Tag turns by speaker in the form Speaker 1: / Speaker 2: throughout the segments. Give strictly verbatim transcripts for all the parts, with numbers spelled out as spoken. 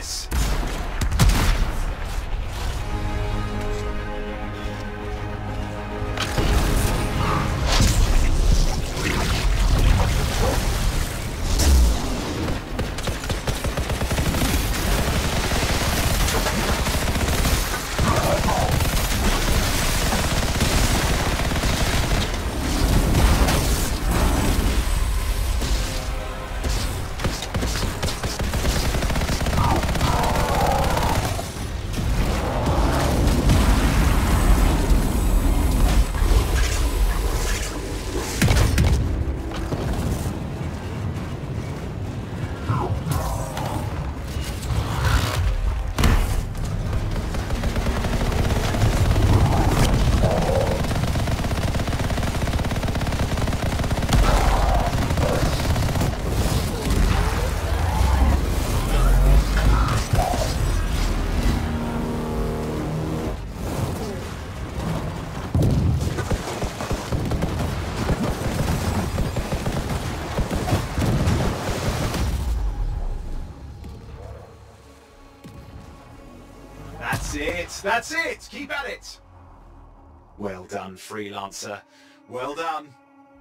Speaker 1: this. That's it, that's it, keep at it. Well done, freelancer, well done.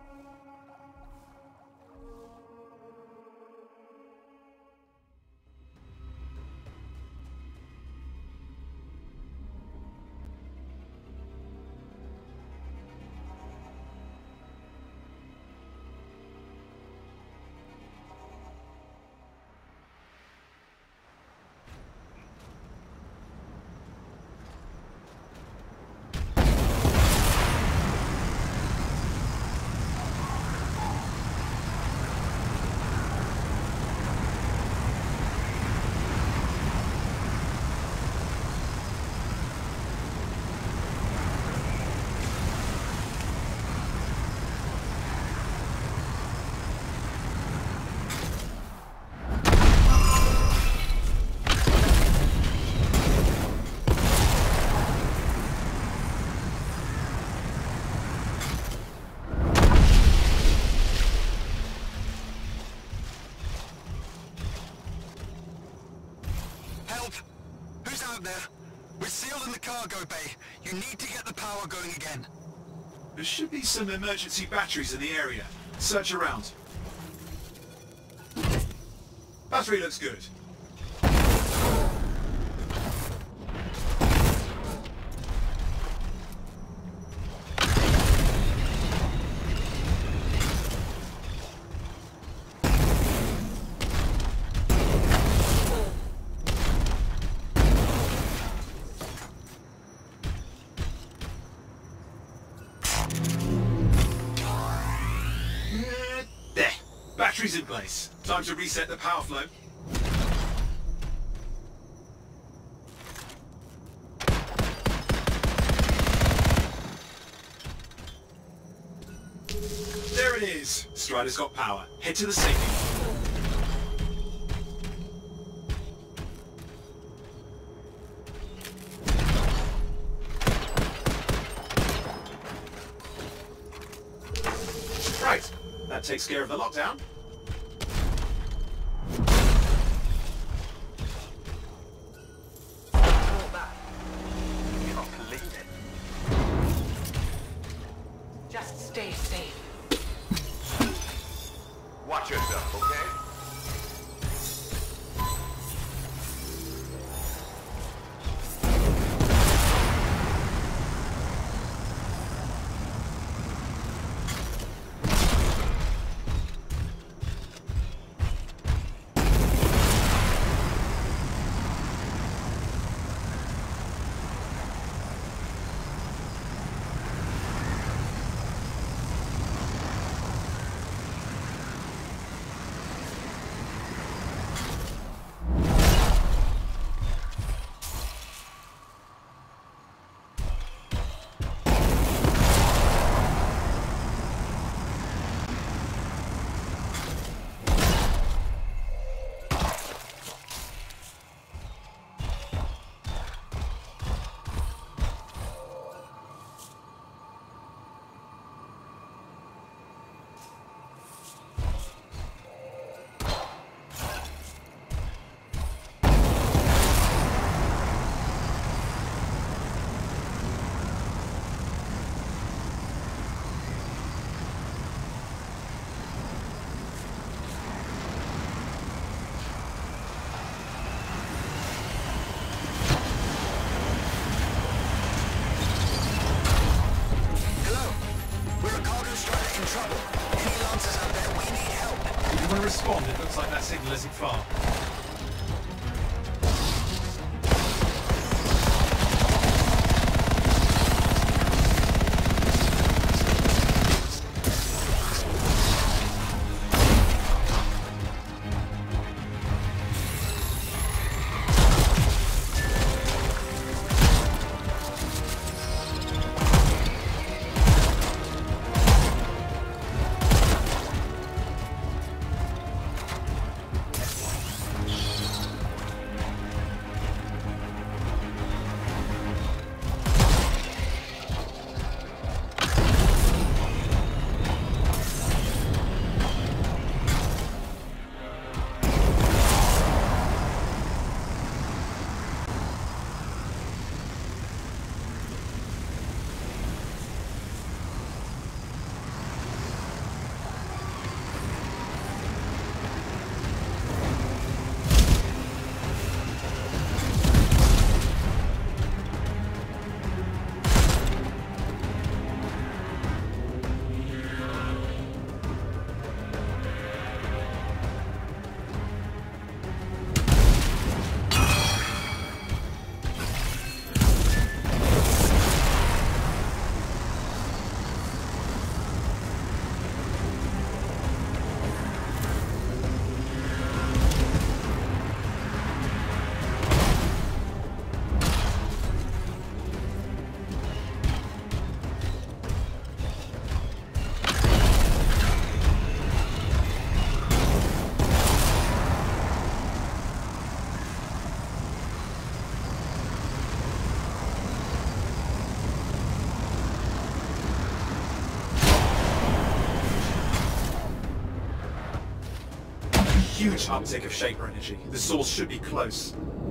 Speaker 2: There. We're sealed in the cargo bay. You need to get the power going again.
Speaker 1: There should be some emergency batteries in the area. Search around. Battery looks good. Batteries in place. Time to reset the power flow. There it is. Strider's got power. Head to the safety. Right. That takes care of the lockdown.
Speaker 3: Just stay safe.
Speaker 4: Watch yourself, okay?
Speaker 1: respond, it looks like that signal isn't far. Huge uptick of Shaper energy. The source should be close.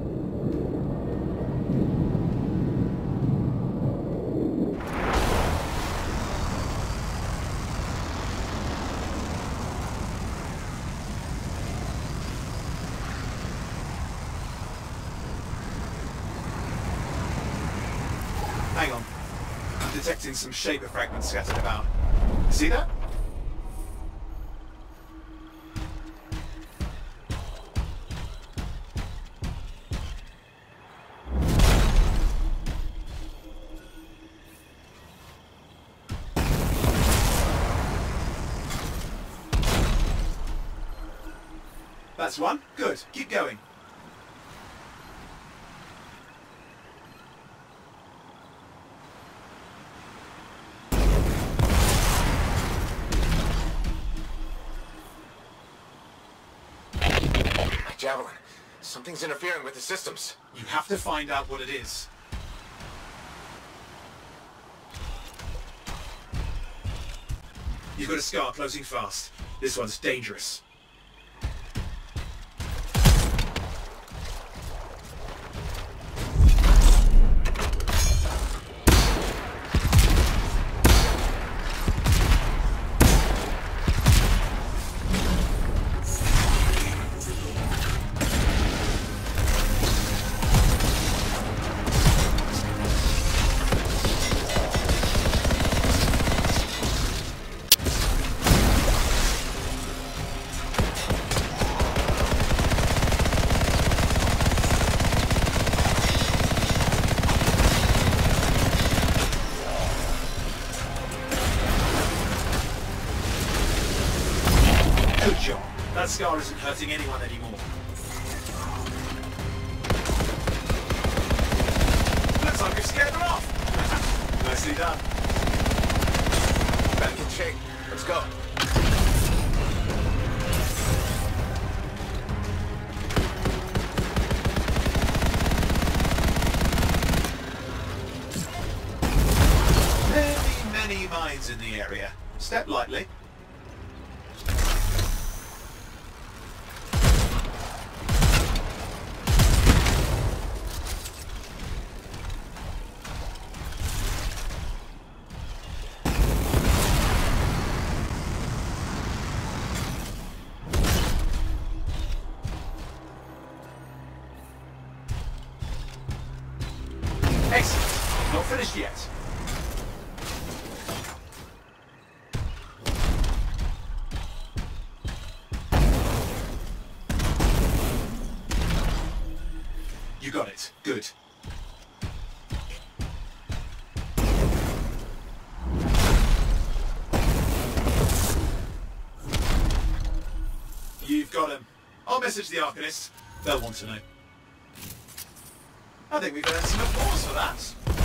Speaker 1: Hang on. I'm detecting some Shaper fragments scattered about. See that? That's one. Good. Keep going.
Speaker 4: My javelin. Something's interfering with the systems.
Speaker 1: You have to find out what it is. You've got a scar closing fast. This one's dangerous. Good job. That scar isn't hurting anyone anymore. Looks like we've scared them off. Nicely done.
Speaker 4: Back in shape. Let's go.
Speaker 1: Many, many mines in the area. Step lightly. Excellent. Not finished yet. You got it. Good. You've got him. I'll message the Arcanists. They'll want to know. I think we've earned some applause for that.